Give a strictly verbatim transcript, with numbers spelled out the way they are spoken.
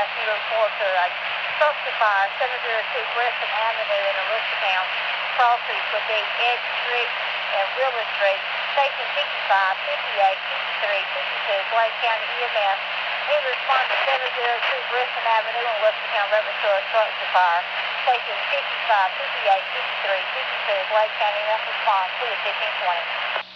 County report to a structure fire, seven oh two Grissom Avenue in Elizabethtown. Crossings would be Edge Street and Wheeler Street, station fifty-five, fifty-eight, fifty-three, fifty-two, Lake County E M S. In response to seven oh two Grissom Avenue in Elizabethtown reference to a structure fire, station fifty-five, fifty-eight, fifty-three, fifty-two, Lake County E M S response to fifteen twenty.